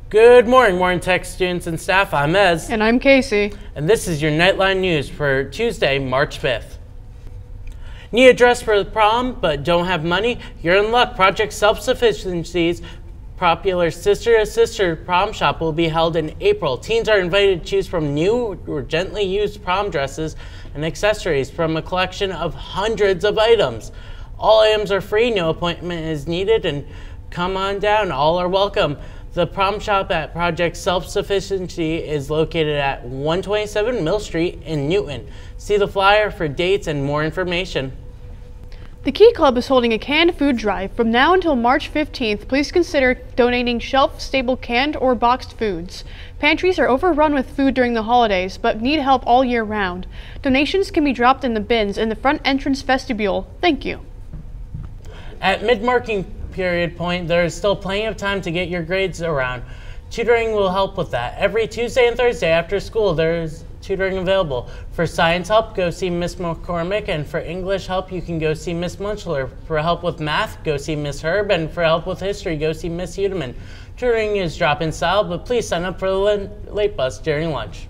Good morning Tech students and staff. I'm Ez. And I'm Casey. And this is your Knightline news for Tuesday, March 5th. Need a dress for the prom but don't have money? You're in luck. Project Self-Sufficiency's popular Sister to Sister prom shop will be held in April. Teens are invited to choose from new or gently used prom dresses and accessories from a collection of hundreds of items. All items are free, no appointment is needed, and come on down, all are welcome. The prom shop at Project Self-Sufficiency is located at 127 Mill Street in Newton. See the flyer for dates and more information. The Key Club is holding a canned food drive. From now until March 15th, please consider donating shelf-stable canned or boxed foods. Pantries are overrun with food during the holidays, but need help all year round. Donations can be dropped in the bins in the front entrance vestibule. Thank you. At mid-marking period point, there is still plenty of time to get your grades around. Tutoring will help with that. Every Tuesday and Thursday after school, there is tutoring available. For science help, go see Miss McCormick, and for English help, you can go see Miss Munchler. For help with math, go see Miss Herb, and for help with history, go see Miss Hudeman. Tutoring is drop-in style, but please sign up for the late bus during lunch.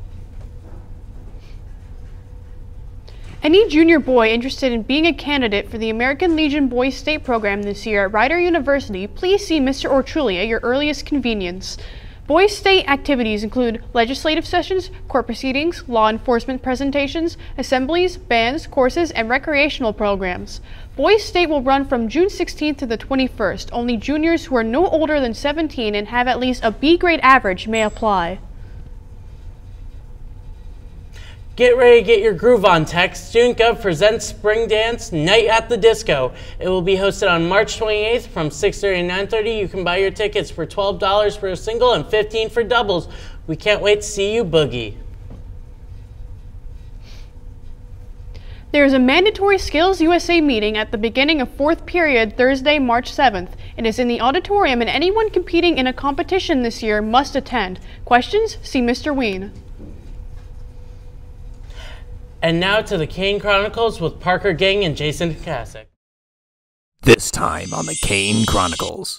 Any junior boy interested in being a candidate for the American Legion Boys State Program this year at Rider University, please see Mr. Ortrulli at your earliest convenience. Boys State activities include legislative sessions, court proceedings, law enforcement presentations, assemblies, bands, courses, and recreational programs. Boys State will run from June 16th to the 21st. Only juniors who are no older than 17 and have at least a B grade average may apply. Get ready to get your groove on, Tech. Student Gov presents Spring Dance Night at the Disco. It will be hosted on March 28th from 6:30 to 9:30. You can buy your tickets for $12 for a single and $15 for doubles. We can't wait to see you boogie. There is a mandatory Skills USA meeting at the beginning of 4th period Thursday, March 7th. It is in the auditorium, and anyone competing in a competition this year must attend. Questions? See Mr. Ween. And now to the Kane Chronicles with Parker Gang and Jason Kasich. This time on the Kane Chronicles.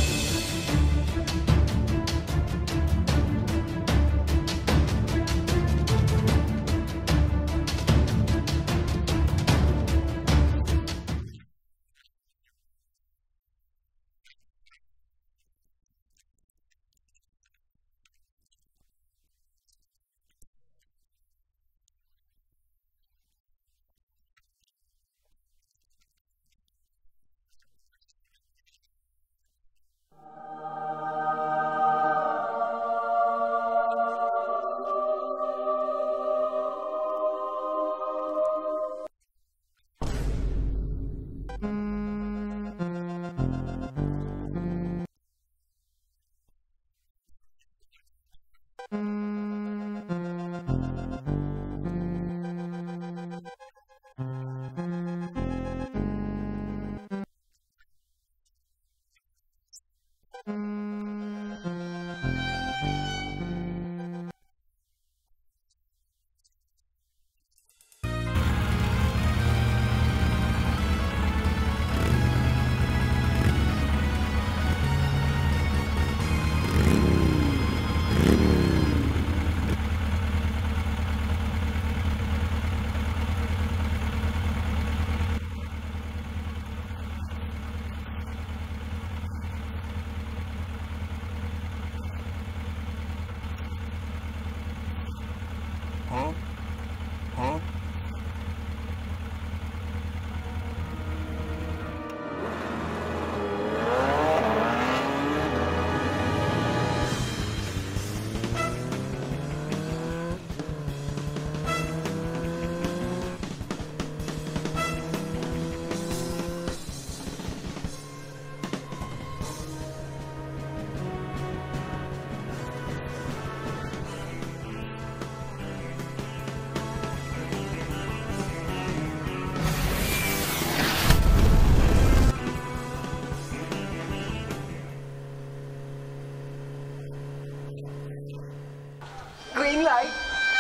Green light.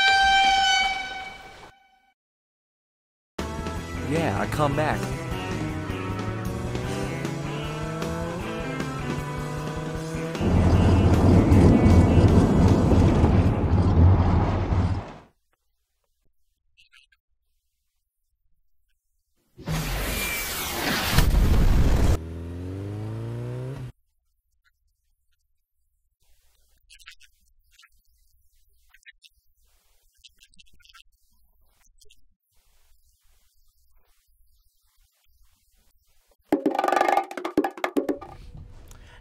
Yeah, I come back.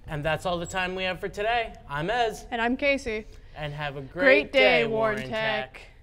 And that's all the time we have for today. I'm Ez. And I'm Casey. And have a Great day, Warren Tech.